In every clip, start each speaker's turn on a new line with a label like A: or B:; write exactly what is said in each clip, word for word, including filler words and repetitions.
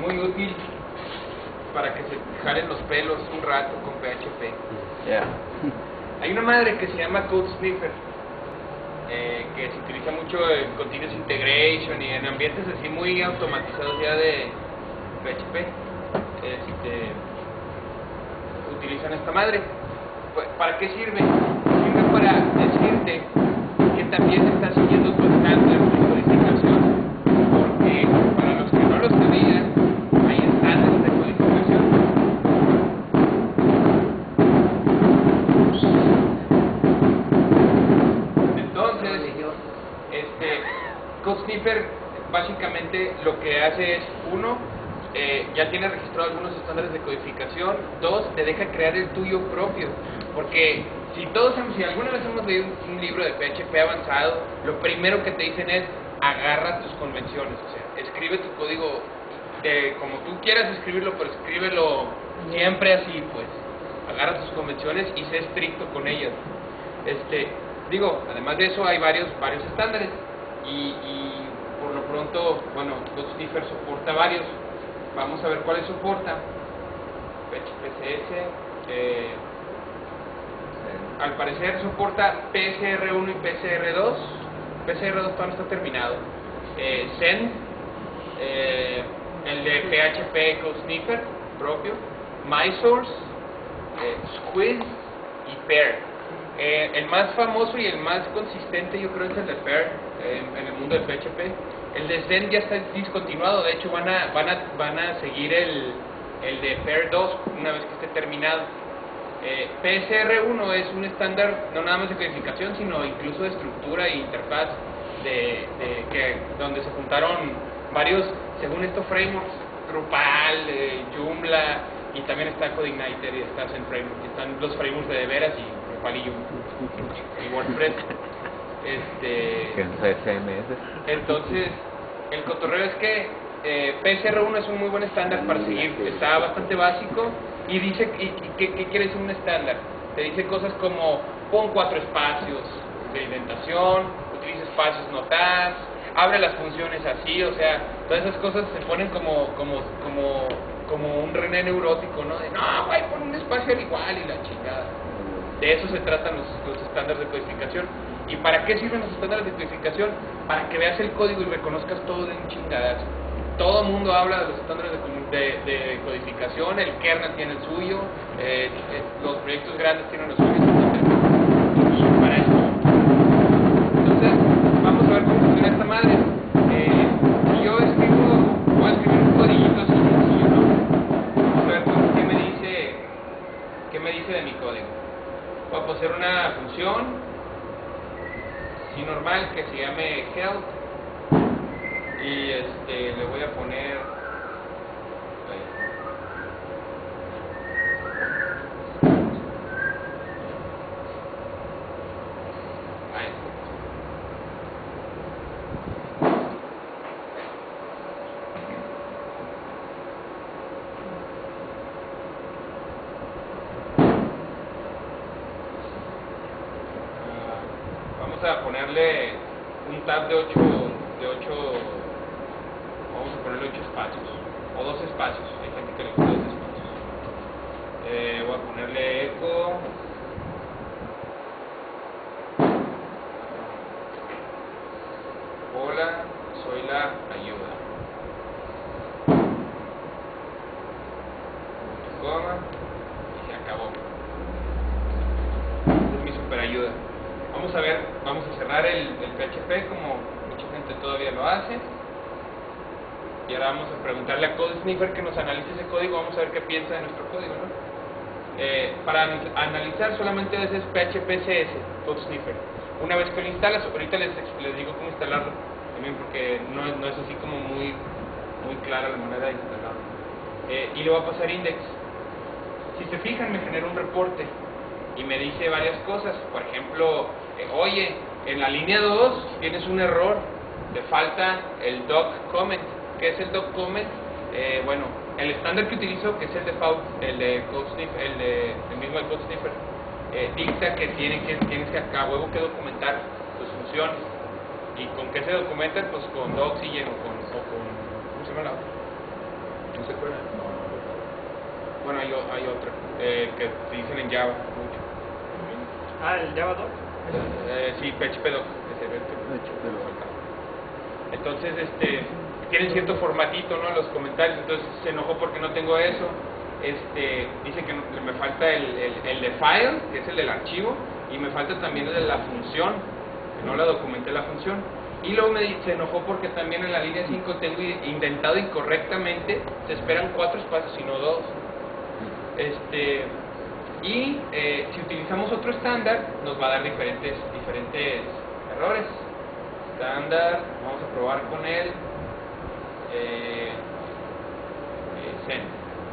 A: muy útil para que se jalen los pelos un rato con P H P.
B: Yeah.
A: Hay una madre que se llama Code Sniffer, eh, que se utiliza mucho en Continuous Integration y en ambientes así muy automatizados ya de P H P. Este, utilizan esta madre. ¿Para qué sirve? Sirve para decirte que también está siguiendo tu estándar de codificación, porque para los que no lo sabían, hay estándares de codificación. Entonces, este, Code Sniffer básicamente lo que hace es, uno, eh, ya tiene registrado algunos estándares de codificación, dos, te deja crear el tuyo propio, porque si todos hemos, si alguna vez hemos leído un, un libro de P H P avanzado, lo primero que te dicen es, agarra tus convenciones, o sea, escribe tu código de, como tú quieras escribirlo, pero escríbelo siempre así, pues, agarra tus convenciones y sé estricto con ellas. Este, digo, además de eso hay varios, varios estándares, y, y por lo pronto, bueno, Code Sniffer soporta varios. Vamos a ver cuáles soporta. P H P C S, eh, al parecer soporta P S R uno y P S R dos. P S R dos todavía no está terminado. eh, Send, eh, el de P H P Code Sniffer propio, MySource, eh, Squid y Pair. Eh, el más famoso y el más consistente yo creo es el de Pair, eh, en el mundo del P H P. El de Send ya está discontinuado, de hecho van a, van a, van a seguir el, el de Pair dos una vez que esté terminado. Eh, P S R uno es un estándar no nada más de codificación, sino incluso de estructura e interfaz, de, de, que, donde se juntaron varios, según estos frameworks, Drupal, eh, Joomla, y también está CodeIgniter y está Zen Framework, están los frameworks de Deveras y Drupal y Joomla y WordPress. Este,
B: C M S.
A: entonces, el cotorreo es que eh, P S R uno es un muy buen estándar para seguir, está bastante básico y dice, y, y, ¿qué, ¿qué quiere decir un estándar? Te dice cosas como pon cuatro espacios de indentación, utiliza espacios no tags, abre las funciones así, o sea, todas esas cosas se ponen como, como, como, como un rené neurótico, ¿no? De no, güey, pon un espacio al igual y la chingada. De eso se tratan los, los estándares de codificación. ¿Y para qué sirven los estándares de codificación? Para que veas el código y reconozcas todo de un chingadazo. Todo el mundo habla de los estándares de, de, de codificación, el kernel tiene el suyo, eh, eh, los proyectos grandes tienen los suyos, y para eso. Entonces, vamos a ver cómo funciona esta madre. Eh, si yo escribo, voy a escribir un codiguito así sencillo, ¿no? Vamos a ver qué me dice, qué me dice de mi código. Voy a poner una función y normal que se llame help y este le voy a poner ahí. Ahí. Vamos a ponerle un tab de ocho, de ocho, vamos a ponerle ocho espacios, o dos espacios, hay gente que le gusta dos espacios. Eh, voy a ponerle eco, hola, soy la ayuda, coma, y se acabó. Esta es mi super ayuda. Vamos a ver, vamos a cerrar el, el P H P como mucha gente todavía lo hace. Y ahora vamos a preguntarle a Code Sniffer que nos analice ese código, vamos a ver qué piensa de nuestro código, ¿no? Eh, para analizar solamente a veces P H P C S, Code Sniffer. Una vez que lo instalas, ahorita les, les digo cómo instalarlo, también porque no, no es así como muy, muy clara la manera de instalarlo. Eh, y le voy a pasar index. Si se fijan, me genera un reporte y me dice varias cosas. Por ejemplo, eh, oye, en la línea dos tienes un error, te falta el doc comment. ¿Qué es el doc comment? Eh, bueno, el estándar que utilizo, que es el default, el de Code Sniffer, el, de, el mismo de Code Sniffer, eh, dicta que, tiene que tienes que acá huevo que documentar tus funciones. ¿Y con qué se documentan? Pues con docs y lleno, con, o con, ¿cómo se llama la otra? ¿No se acuerdan? Bueno, hay, o- hay otra eh, que dicen en Java mucho.
B: Ah, el Java dos.
A: Eh, sí, P H P dos. Ese era el que
C: P H P dos.
A: faltaba. Entonces, este, tienen cierto formatito, ¿no? Los comentarios. Entonces se enojó porque no tengo eso. Este, dice que no- me falta el, el, el de file, que es el del archivo, y me falta también el de la función, que no la documenté la función. Y luego me di- se enojó porque también en la línea cinco tengo i- indentado incorrectamente, se esperan cuatro espacios y no dos. Este, y eh, si utilizamos otro estándar, nos va a dar diferentes, diferentes errores. Estándar, vamos a probar con él. Eh, eh, Zen.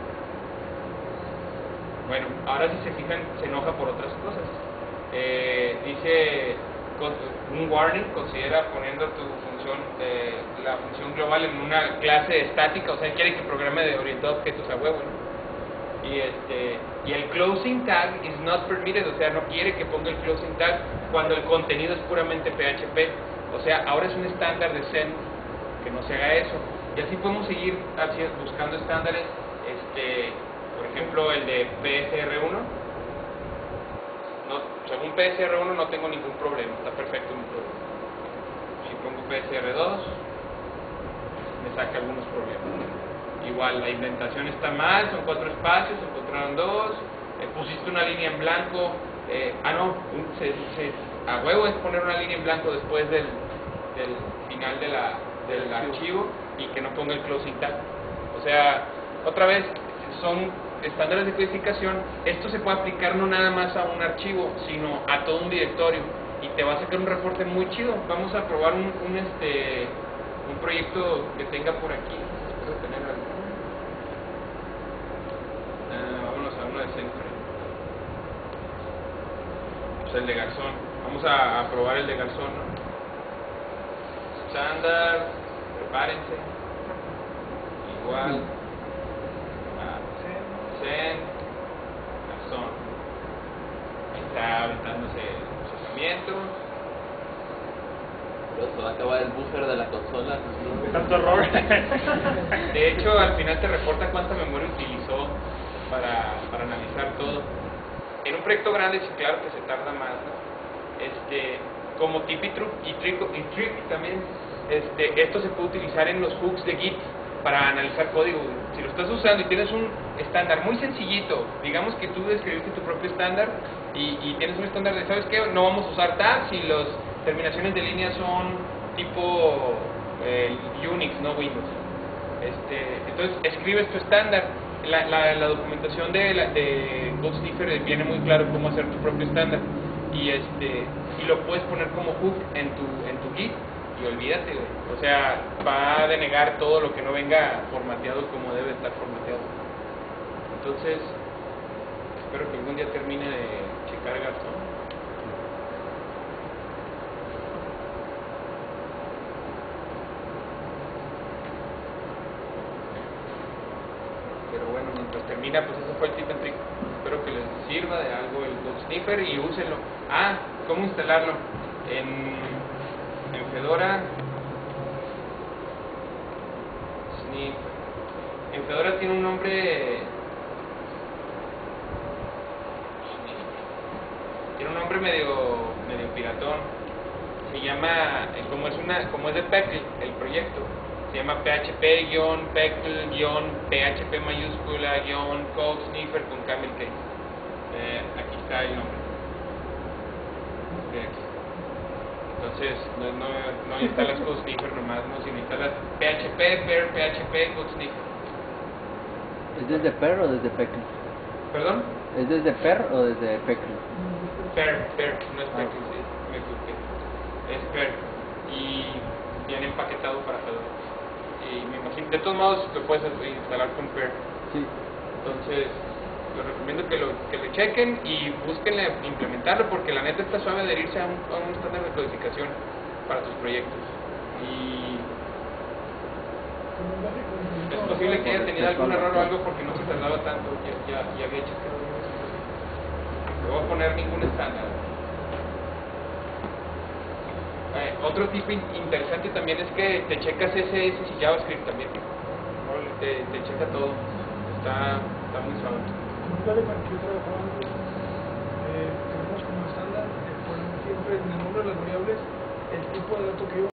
A: Bueno, ahora si se fijan, se enoja por otras cosas. Eh, dice con- un warning, considera poniendo tu función, eh, la función global en una clase estática, o sea, quiere que programe de orientado a objetos a huevo, ¿no? Y, este, y el closing tag is not permitted, o sea, no quiere que ponga el closing tag cuando el contenido es puramente P H P. O sea, ahora es un estándar de Zen que no se haga eso. Y así podemos seguir así, buscando estándares. Este, por ejemplo, el de P S R uno. No, según P S R uno no tengo ningún problema, está perfecto mi problema. Si pongo P S R dos, me saca algunos problemas. Igual, la indentación está mal, son cuatro espacios, encontraron dos, eh, pusiste una línea en blanco, eh, ah no, un- se, se- a huevo es poner una línea en blanco después del, del final de la, del archivo y que no ponga el closing tag. O sea, otra vez, son estándares de codificación, esto se puede aplicar no nada más a un archivo, sino a todo un directorio y te va a sacar un reporte muy chido. Vamos a probar un, un, este, un proyecto que tenga por aquí, espero tener algo. Ah, vámonos a uno de Century. Pues el de Garzón. Vamos a, a probar el de Garzón, ¿no? Estándar, prepárense. Igual. Ah, Zen, Garzón. Ahí está aventándose el procesamiento.
C: Pero se va a acabar el buffer de la consola.
B: Tanto error.
A: De hecho, al final te reporta cuánta memoria utilizó para, para analizar todo. En un proyecto grande, sí, claro que se tarda más, ¿no? Este, como tip y truc, y trick, y trick también, este, esto se puede utilizar en los hooks de Git para analizar código. Si lo estás usando y tienes un estándar muy sencillito, digamos que tú describiste tu propio estándar y, y tienes un estándar de, ¿sabes qué? No vamos a usar tags y las terminaciones de línea son tipo eh, Unix, no Windows. Este, entonces escribes tu estándar. La, la, la documentación de, la, de CodeSniffer viene muy claro cómo hacer tu propio estándar y este y lo puedes poner como hook en tu en tu Git y olvídate, güey. O sea, va a denegar todo lo que no venga formateado como debe estar formateado. Entonces, espero que algún día termine de checar Garzón. Pero bueno, mientras termina, pues eso fue el tip and trick. Espero que les sirva de algo el CodeSniffer y úsenlo. Ah, ¿cómo instalarlo? En, en Fedora, Sniffer. En Fedora tiene un nombre. Tiene un nombre medio, medio piratón. Se llama, eh, como es una, como es de Peckle, el proyecto. Se llama php-peckle-php mayúscula-CodeSniffer con camel case. Eh, aquí está el nombre. De aquí. Entonces, no, no, no instalas CodeSniffer nomás, no, sino instalas php, per, php, CodeSniffer.
C: ¿Es desde Per o desde Peckle?
A: ¿Perdón?
C: ¿Es desde Per o desde Peckle?
A: Per, per, no es Peckle, sí, me equivoqué. Es per. Y viene empaquetado para Fedora. Y me imagino, de todos modos lo puedes instalar con Per.
C: Sí.
A: Entonces, les recomiendo que lo, que lo chequen y busquen implementarlo porque la neta está suave adherirse a un, a un estándar de codificación para tus proyectos. Y es posible que haya tenido algún error o algo porque no se tardaba tanto, ya, ya, ya había checado. No voy a poner ningún estándar. Eh, otro tip in- interesante también es que te checas C S S y JavaScript también. te, te checa todo. Está, está muy suave.
D: Con un Vale para que yo trabajaba antes, eh, tenemos como estándar, eh, poner siempre en el nombre de las variables el tipo de dato que yo